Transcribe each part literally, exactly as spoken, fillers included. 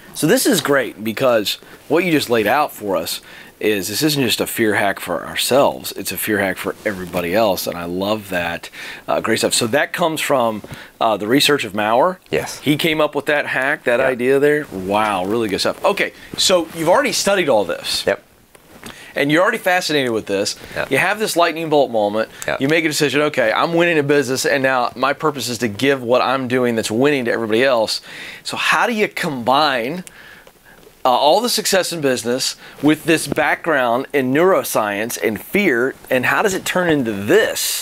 So this is great because what you just laid out for us is this isn't just a fear hack for ourselves, it's a fear hack for everybody else, and I love that. Uh, great stuff. So that comes from uh, the research of Maurer. Yes. He came up with that hack, that yep. idea there. Wow, really good stuff. Okay, so you've already studied all this. Yep. And you're already fascinated with this. Yep. You have this lightning bolt moment. Yep. You make a decision, okay, I'm winning a business, and now my purpose is to give what I'm doing that's winning to everybody else. So how do you combine Uh, all the success in business with this background in neuroscience and fear, and how does it turn into this?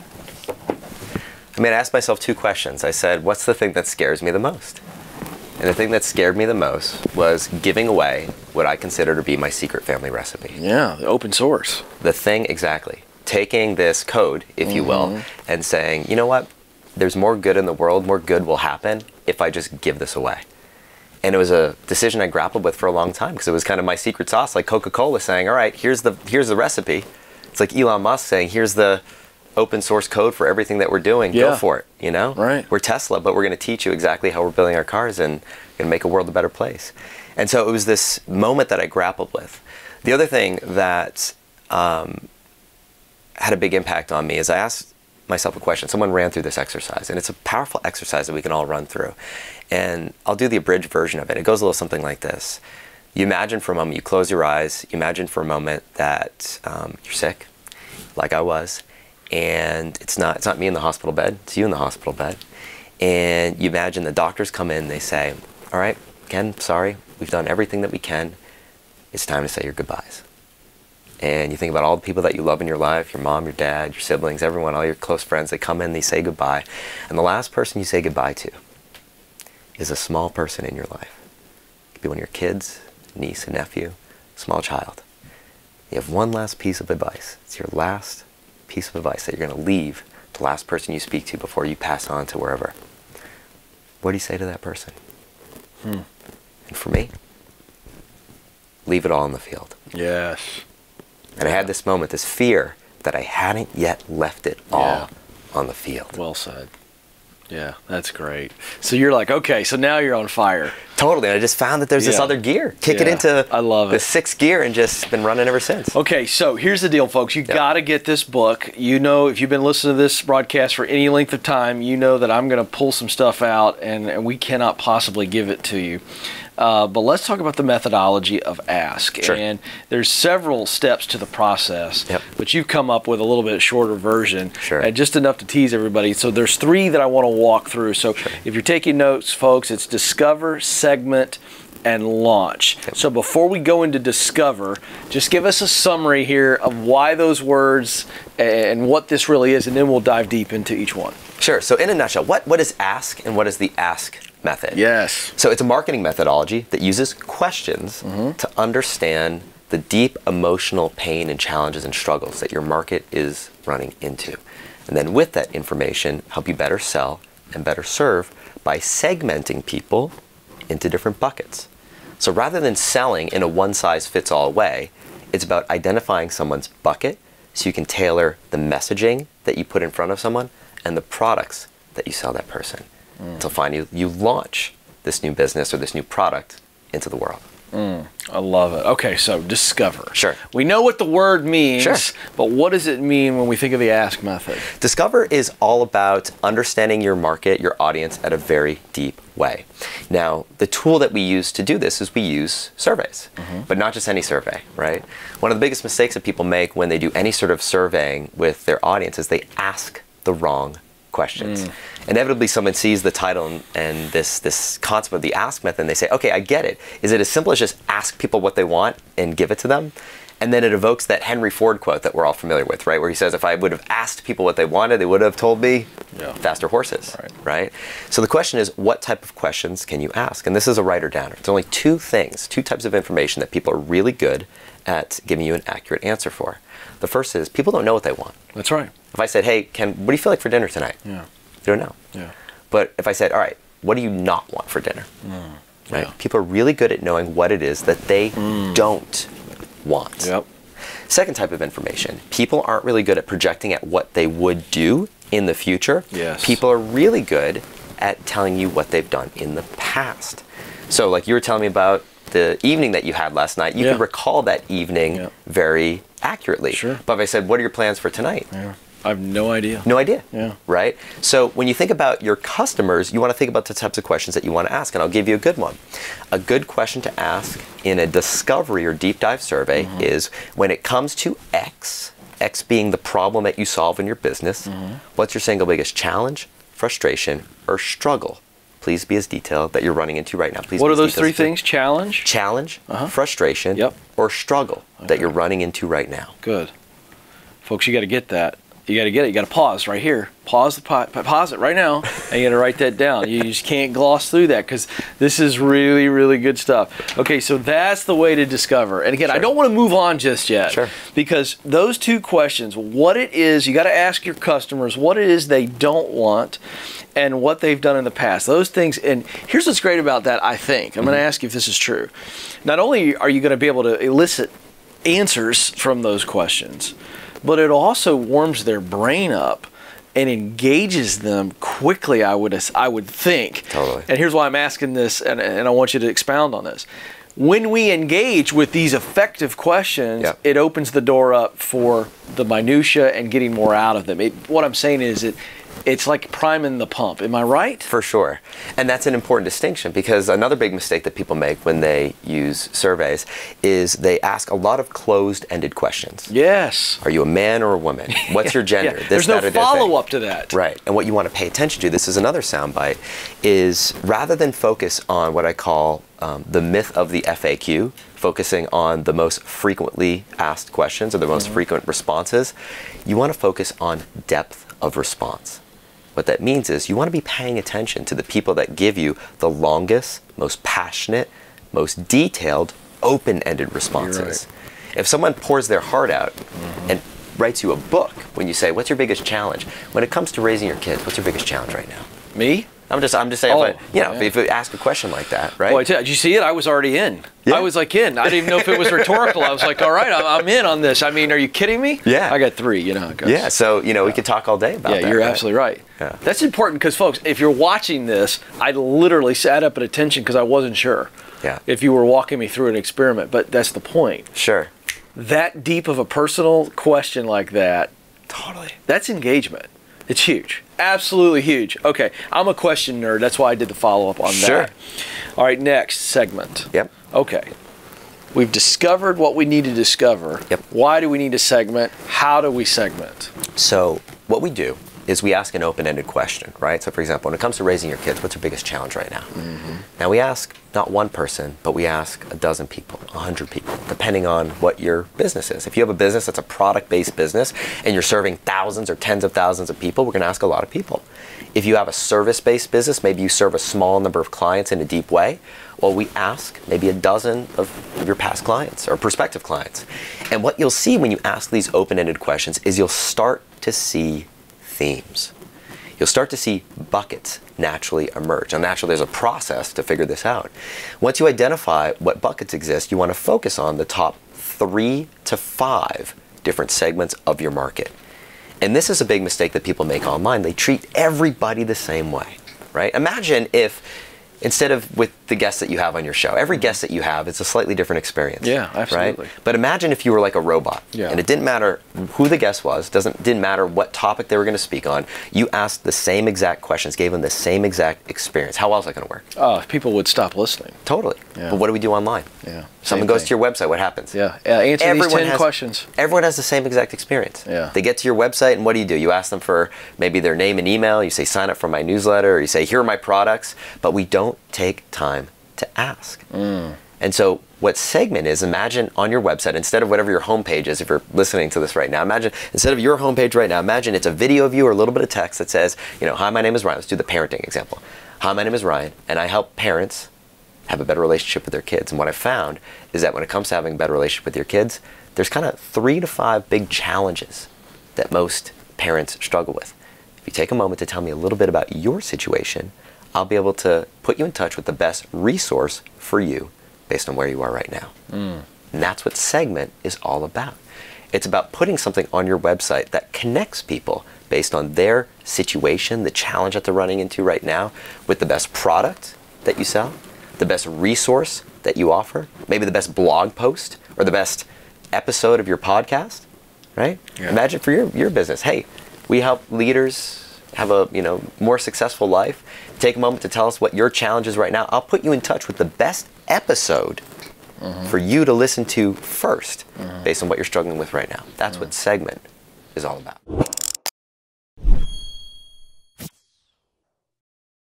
I mean, I asked myself two questions. I said, what's the thing that scares me the most? And the thing that scared me the most was giving away what I consider to be my secret family recipe. Yeah, the open source. The thing, exactly. Taking this code, if you will, mm-hmm. and saying, you know what? There's more good in the world, more good will happen if I just give this away. And it was a decision I grappled with for a long time because it was kind of my secret sauce, like Coca-Cola saying, all right, here's the here's the recipe. It's like Elon Musk saying, here's the open source code for everything that we're doing. Yeah. Go for it, you know? Right. We're Tesla, but we're going to teach you exactly how we're building our cars and going to make a world a better place. And so it was this moment that I grappled with. The other thing that um, had a big impact on me is I asked myself a question. Someone ran through this exercise, and it's a powerful exercise that we can all run through. And I'll do the abridged version of it. It goes a little something like this. You imagine for a moment, you close your eyes, you imagine for a moment that um, you're sick, like I was, and it's not, it's not me in the hospital bed, it's you in the hospital bed. And you imagine the doctors come in, they say, all right, Ken, sorry, we've done everything that we can. It's time to say your goodbyes. And you think about all the people that you love in your life, your mom, your dad, your siblings, everyone, all your close friends, they come in, they say goodbye. And the last person you say goodbye to is a small person in your life. It could be one of your kids, niece and nephew, small child. You have one last piece of advice. It's your last piece of advice that you're going to leave the last person you speak to before you pass on to wherever. What do you say to that person? Hmm. And for me, leave it all in the field. Yes. And I had this moment, this fear that I hadn't yet left it all Yeah. on the field. Well said. Yeah, that's great. So you're like, okay, so now you're on fire. Totally. And I just found that there's this Yeah. other gear. Kick it Yeah. into I love the it. sixth gear and just been running ever since. Okay, so here's the deal, folks. You Yeah. got to get this book. You know, if you've been listening to this broadcast for any length of time, you know that I'm going to pull some stuff out, and, and we cannot possibly give it to you. Uh, but let's talk about the methodology of ask. Sure. And there's several steps to the process, Yep. but you've come up with a little bit shorter version, Sure. and just enough to tease everybody. So there's three that I want to walk through. So Sure. if you're taking notes, folks, it's discover, segment, and launch. Yep. So before we go into discover, just give us a summary here of why those words and what this really is, and then we'll dive deep into each one. Sure. So in a nutshell, what, what is ask and what is the ask method? Yes. So it's a marketing methodology that uses questions Mm-hmm. to understand the deep emotional pain and challenges and struggles that your market is running into. And then with that information, help you better sell and better serve by segmenting people into different buckets. So rather than selling in a one-size-fits-all way, it's about identifying someone's bucket so you can tailor the messaging that you put in front of someone and the products that you sell that person. Mm. Until finally you, you launch this new business or this new product into the world. Mm, I love it. Okay, so discover. Sure. We know what the word means, Sure. but what does it mean when we think of the ask method? Discover is all about understanding your market, your audience at a very deep way. Now, the tool that we use to do this is we use surveys, mm-hmm. but not just any survey, right? One of the biggest mistakes that people make when they do any sort of surveying with their audience is they ask the wrong questions. Mm. Inevitably, someone sees the title and, and this, this concept of the ask method, and they say, okay, I get it. Is it as simple as just ask people what they want and give it to them? And then it evokes that Henry Ford quote that we're all familiar with, right? Where he says, if I would have asked people what they wanted, they would have told me yeah. faster horses, right. right? So the question is, what type of questions can you ask? And this is a writer-downer. It's only two things, two types of information that people are really good at giving you an accurate answer for. The first is, people don't know what they want. That's right. If I said, hey, Ken, what do you feel like for dinner tonight? Yeah. They don't know. Yeah. But if I said, all right, what do you not want for dinner? Mm. Right? Yeah. People are really good at knowing what it is that they mm. don't want. Yep. Second type of information, people aren't really good at projecting at what they would do in the future. Yes. People are really good at telling you what they've done in the past. So like you were telling me about the evening that you had last night, you Yeah. can recall that evening Yeah. very accurately. Sure. But if I said, what are your plans for tonight? Yeah. I have no idea. No idea. Yeah. Right? So when you think about your customers, you want to think about the types of questions that you want to ask, and I'll give you a good one. A good question to ask in a discovery or deep dive survey mm-hmm. is, when it comes to X, X being the problem that you solve in your business, mm-hmm. what's your single biggest challenge, frustration, or struggle? Please be as detailed that you're running into right now. Please. What be are as those three detailed as- things? Challenge? Challenge, Uh-huh. frustration, Yep. or struggle Okay. that you're running into right now. Good. Folks, you got to get that. You got to get it. You got to pause right here. Pause the po- pause it right now, and you got to write that down. You just can't gloss through that, because this is really, really good stuff. Okay, so that's the way to discover. And again, Sure. I don't want to move on just yet, Sure. because those two questions, what it is, you got to ask your customers what it is they don't want, and what they've done in the past. Those things, and here's what's great about that, I think. I'm mm-hmm. going to ask you if this is true. Not only are you going to be able to elicit answers from those questions, but it also warms their brain up and engages them quickly, I would I would think. Totally. And here's why I'm asking this, and, and I want you to expound on this. When we engage with these effective questions, yeah. it opens the door up for the minutia and getting more out of them. It, what I'm saying is it it's like priming the pump. Am I right? For sure. And that's an important distinction, because another big mistake that people make when they use surveys is they ask a lot of closed-ended questions. Yes. Are you a man or a woman? What's your gender? Yeah. This, There's that, no or the other follow-up thing. to that. Right. And what you want to pay attention to, this is another soundbite, is rather than focus on what I call um, the myth of the F A Q, focusing on the most frequently asked questions or the most mm-hmm. frequent responses, you want to focus on depth of response. What that means is you want to be paying attention to the people that give you the longest, most passionate, most detailed, open-ended responses. Right. If someone pours their heart out mm-hmm. and writes you a book, when you say, what's your biggest challenge? When it comes to raising your kids, what's your biggest challenge right now? Me? I'm just, I'm just saying, Oh, if I, you know, yeah. if you ask a question like that, right? Boy, did you see it? I was already in. Yeah. I was like in. I didn't even know if it was rhetorical. I was like, all right, I'm, I'm in on this. I mean, are you kidding me? Yeah. I got three, you know how it goes. Yeah, so, you know, yeah. we could talk all day about yeah, that. you're right? absolutely right. Yeah. That's important because, folks, if you're watching this, I literally sat up at attention because I wasn't sure Yeah. if you were walking me through an experiment, but that's the point. Sure. That deep of a personal question like that, Totally. that's engagement. It's huge. Absolutely huge. Okay, I'm a question nerd. That's why I did the follow-up on Sure. that. All right, next segment. Yep. Okay. We've discovered what we need to discover. Yep. Why do we need to segment? How do we segment? So what we do is we ask an open-ended question, right? So for example, when it comes to raising your kids, what's your biggest challenge right now? Mm-hmm. Now we ask not one person, but we ask a dozen people, a hundred people, depending on what your business is. If you have a business that's a product-based business and you're serving thousands or tens of thousands of people, we're gonna ask a lot of people. If you have a service-based business, maybe you serve a small number of clients in a deep way, well, we ask maybe a dozen of your past clients or prospective clients. And what you'll see when you ask these open-ended questions is you'll start to see themes. You'll start to see buckets naturally emerge. Now, naturally, there's a process to figure this out. Once you identify what buckets exist, you want to focus on the top three to five different segments of your market. And this is a big mistake that people make online. They treat everybody the same way, right? Imagine if instead of with the guests that you have on your show, every guest that you have is a slightly different experience. Yeah, absolutely. Right? But imagine if you were like a robot, yeah. and it didn't matter who the guest was, doesn't didn't matter what topic they were going to speak on. You asked the same exact questions, gave them the same exact experience. How well is that going to work? Oh, people would stop listening. Totally. Yeah. But what do we do online? Yeah. Someone goes to your website. What happens? Yeah. Uh, answer everyone these ten has, questions. Everyone has the same exact experience. Yeah. They get to your website, and what do you do? You ask them for maybe their name and email. You say, sign up for my newsletter, or you say, here are my products. But we don't take time to ask. Mm. And so what segment is, imagine on your website, instead of whatever your homepage is, if you're listening to this right now, imagine instead of your homepage right now, imagine it's a video of you or a little bit of text that says, you know, hi, my name is Ryan. Let's do the parenting example. Hi, my name is Ryan, and I help parents have a better relationship with their kids. And what I found is that when it comes to having a better relationship with your kids, there's kind of three to five big challenges that most parents struggle with. If you take a moment to tell me a little bit about your situation, I'll be able to put you in touch with the best resource for you based on where you are right now. Mm. And that's what segment is all about. It's about putting something on your website that connects people based on their situation, the challenge that they're running into right now, with the best product that you sell, the best resource that you offer, maybe the best blog post or the best episode of your podcast, right? Yeah. Imagine for your, your business, hey, we help leaders have a you know more successful life. Take a moment to tell us what your challenge is right now. I'll put you in touch with the best episode mm-hmm. for you to listen to first mm-hmm. based on what you're struggling with right now. That's mm-hmm. what Segment is all about.